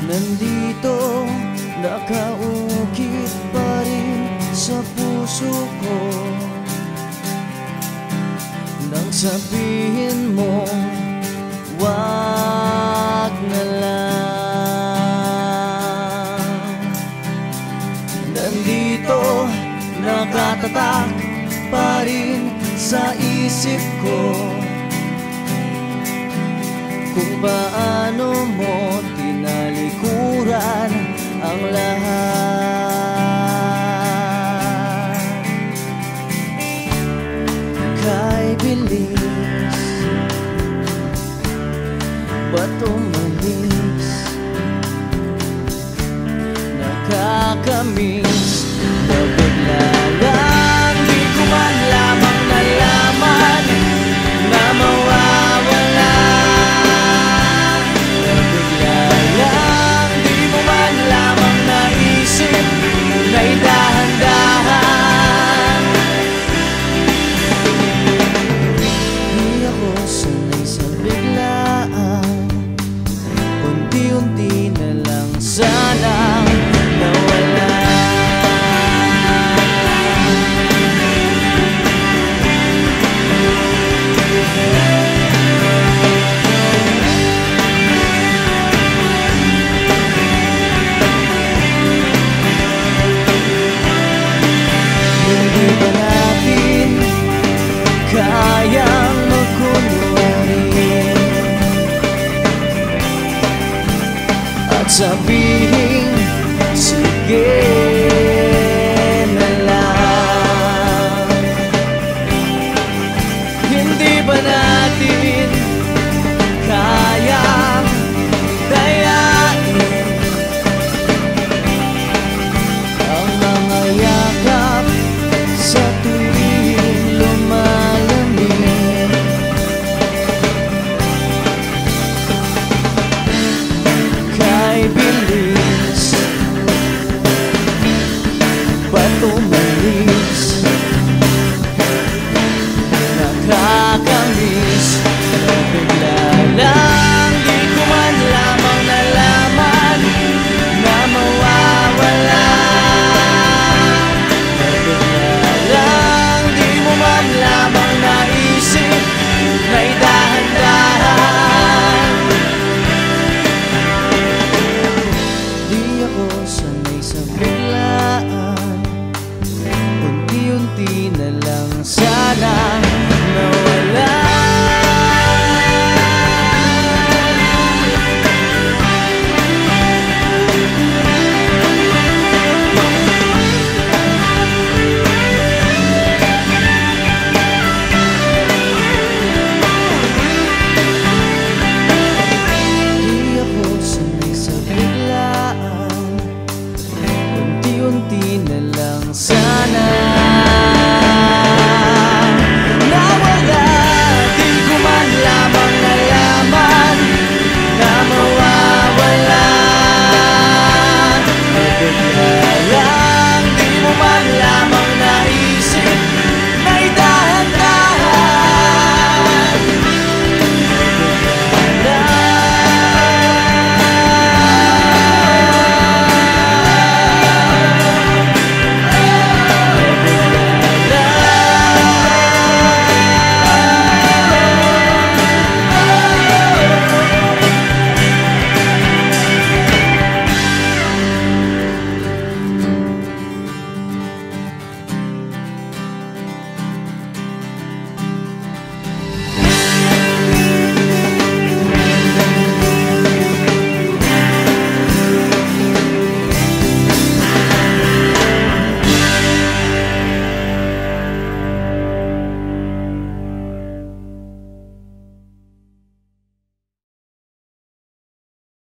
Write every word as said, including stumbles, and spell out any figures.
Nandito, nakaukit pa rin sa puso ko nang sabihin mo, wag na lang. Nandito, nakatatak pa rin sa isip ko kung paano mo tinalikuran ang lahat. Kay bilis, ba't umalis? Nakakamiss na bigla lang, di ko man lamang nalaman na mawawala. Na bigla lang, di mo man lamang naisip na idahan-dahan. Di ako sanay sa biglaan, unti-unti na lang sanang nawala. Hindi ba natin kayang magkunwari at sabihin